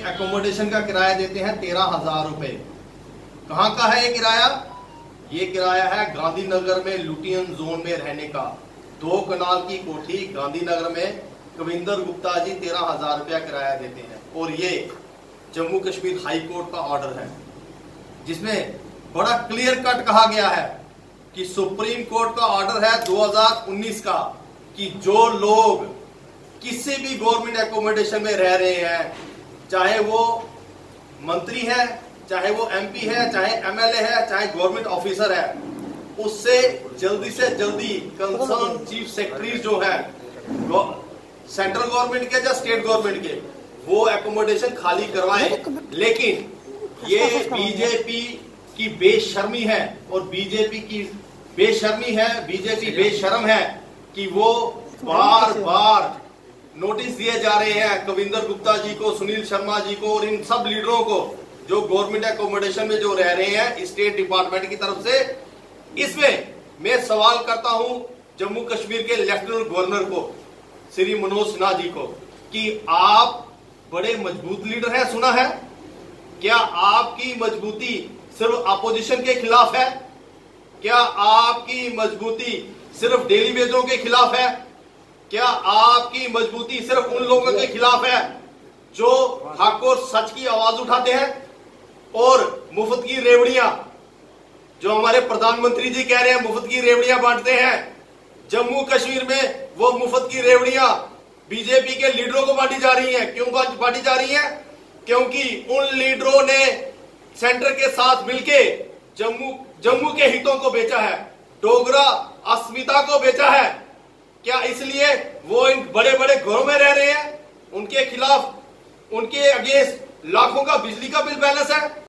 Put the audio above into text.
Accommodation का किराया देते हैं 13,000 रुपए। कहाँ का है ये किराया? ये किराया है गांधीनगर में लुटियन जोन में रहने का। 2 कनाल की कोठी गांधीनगर में कविंदर गुप्ता जी 13,000 रुपया किराया देते हैं। और ये जम्मू कश्मीर हाई कोर्ट का ऑर्डर है जिसमें बड़ा क्लियर कट कहा गया है कि सुप्रीम कोर्ट का ऑर्डर है 2019 का कि जो लोग किसी भी गवर्नमेंट एकोमोडेशन में रह रहे हैं, चाहे वो मंत्री है, चाहे वो एमपी है, चाहे एमएलए है, चाहे गवर्नमेंट ऑफिसर है, उससे जल्दी से जल्दी कंसर्न चीफ सेक्रेटरी जो है सेंट्रल गवर्नमेंट के या स्टेट गवर्नमेंट के, वो एकोमोडेशन खाली करवाएं। लेकिन ये बीजेपी की बेशर्मी है और बीजेपी की बेशर्मी है, बीजेपी बेशर्म है कि वो बार बार नोटिस दिए जा रहे हैं कविंदर गुप्ता जी को, सुनील शर्मा जी को और इन सब लीडरों को जो गवर्नमेंट एकोमोडेशन में जो रह रहे हैं स्टेट डिपार्टमेंट की तरफ से। इसमें मैं सवाल करता हूं जम्मू कश्मीर के लेफ्टिनेंट गवर्नर को, श्री मनोज सिन्हा जी को, कि आप बड़े मजबूत लीडर हैं, सुना है। क्या आपकी मजबूती सिर्फ अपोजिशन के खिलाफ है? क्या आपकी मजबूती सिर्फ डेली वेजरों के खिलाफ है? क्या आपकी मजबूती सिर्फ उन लोगों के खिलाफ है जो हक और सच की आवाज उठाते हैं? और मुफ्त की रेवड़ियां जो हमारे प्रधानमंत्री जी कह रहे हैं मुफ्त की रेवड़ियां बांटते हैं, जम्मू कश्मीर में वो मुफ्त की रेवड़ियां बीजेपी के लीडरों को बांटी जा रही हैं। क्यों बांटी जा रही हैं? क्योंकि उन लीडरों ने सेंटर के साथ मिलके जम्मू के हितों को बेचा है, डोगरा अस्मिता को बेचा है। क्या इसलिए वो इन बड़े बड़े घरों में रह रहे हैं? उनके खिलाफ, उनके अगेंस्ट लाखों का बिजली का बिल बैलेंस है।